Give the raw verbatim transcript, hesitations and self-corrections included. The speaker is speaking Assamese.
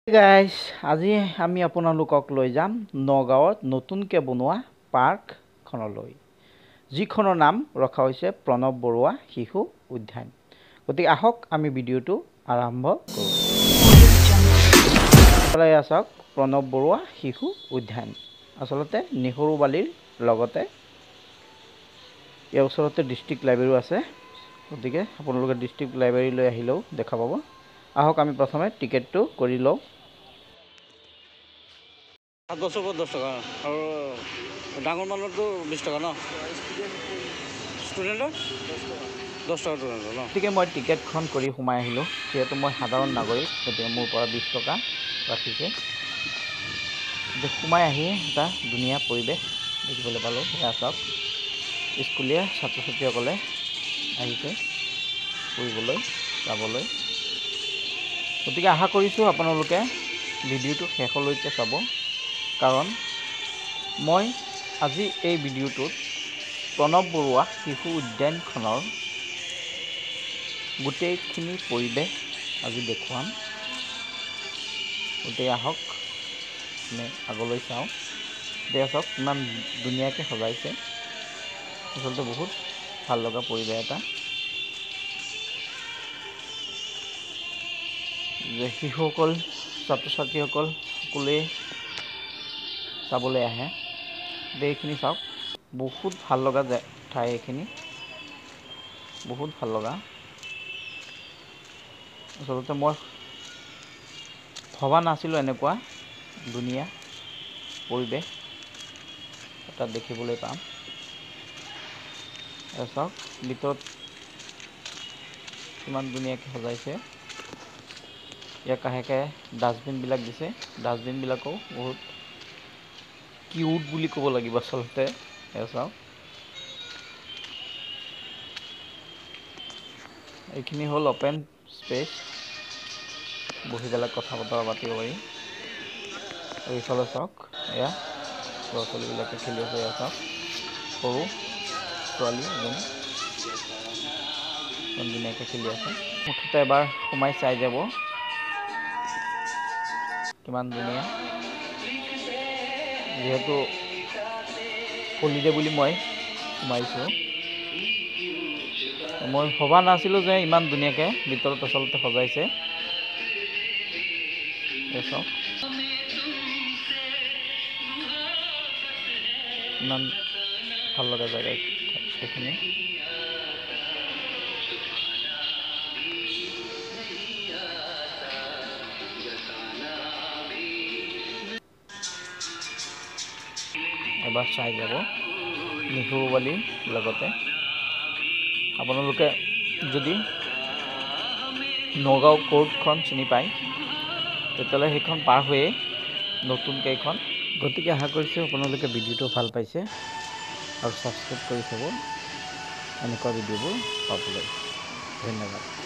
গাইজ আজি আমি আপোনালোকক লৈ যাম নগাঁৱত নতুনকৈ বনোৱা পাৰ্কখনলৈ, যিখনৰ নাম ৰখা হৈছে প্ৰণৱ বৰুৱা শিশু উদ্যান। গতিকে আহক আমি ভিডিঅ'টো আৰম্ভ কৰোঁ। এয়া চাওক প্ৰণৱ বৰুৱা শিশু উদ্যান, আচলতে নেহৰুবালিৰ লগতে ইয়াৰ ওচৰতে ডিষ্ট্ৰিক্ট লাইব্ৰেৰীও আছে। গতিকে আপোনালোকে ডিষ্ট্ৰিক্ট লাইব্ৰেৰীলৈ আহিলেও দেখা পাব। আহক আমি প্ৰথমে টিকেটটো কৰি লওঁ। দহ টকা দহ টকা আৰু ডাঙৰ মানুহৰতো বিছ টকা ন, ষ্টুডেণ্টৰ দহ টকা ষ্টুডেণ্টৰ ন। গতিকে মই টিকেটখন কৰি সোমাই আহিলোঁ, যিহেতু মই সাধাৰণ নাগৰিক, গতিকে মোৰ পৰা বিছ টকা ৰাখিছে। সোমাই আহি এটা ধুনীয়া পৰিৱেশ দেখিবলৈ পালোঁ। এয়া চাওক স্কুলীয়া ছাত্ৰ ছাত্ৰীসকলে আহিছে ফুৰিবলৈ চাবলৈ। গতিকে আশা কৰিছোঁ আপোনালোকে ভিডিঅ'টো শেষলৈকে চাব, কাৰণ মই আজি এই ভিডিঅ'টোত প্ৰণৱ বৰুৱা শিশু উদ্যানখনৰ গোটেইখিনি পৰিৱেশ আজি দেখুৱাম। গতিকে আহক আমি আগলৈ চাওঁ। এতিয়া চাওক ইমান ধুনীয়াকৈ সজাইছে, আচলতে বহুত ভাল লগা পৰিৱেশ এটা। যে শিশুসকল ছাত্ৰ ছাত্ৰীসকল সকলোৱে চাবলৈ আহে। এইখিনি চাওক বহুত ভাল লগা ঠাই, এইখিনি বহুত ভাল লগা। আচলতে মই ভবা নাছিলোঁ এনেকুৱা ধুনীয়া পৰিৱেশ এটা দেখিবলৈ পাম। চাওক ভিতৰত কিমান ধুনীয়াকৈ সজাইছে। ইয়াৰ কাষে কাষে ডাষ্টবিনবিলাক দিছে, ডাষ্টবিনবিলাকো বহুত কিউট বুলি ক'ব লাগিব আচলতে। এয়া চাওক এইখিনি হ'ল অ'পেন স্পেচ, বহি পেলাই কথা বতৰা পাতিব পাৰি। আৰু এইফালে চাওক এয়া ল'ৰা ছোৱালীবিলাকে খেলি আছে। এয়া চাওক সৰু ছোৱালী এজনী ইমান ধুনীয়াকৈ খেলি আছে। মুঠতে এবাৰ সোমাই চাই যাব, কিমান ধুনীয়া। যিহেতু হলিডে বুলি মই সোমাইছোঁ, মই ভবা নাছিলোঁ যে ইমান ধুনীয়াকৈ ভিতৰত আচলতে সজাইছে। চাওক ইমান ভাল লগা জেগা এইখিনি। এবাৰ চাই যাব নেহৰুবালিৰ লগতে। আপোনালোকে যদি নগাঁও কোৰ্টখন চিনি পায়, তেতিয়াহ'লে সেইখন পাৰ হৈয়ে নতুনকৈ এইখন। গতিকে আশা কৰিছোঁ আপোনালোকে ভিডিঅ'টো ভাল পাইছে আৰু ছাবস্ক্ৰাইব কৰি থ'ব এনেকুৱা ভিডিঅ'বোৰ পাবলৈ। ধন্যবাদ।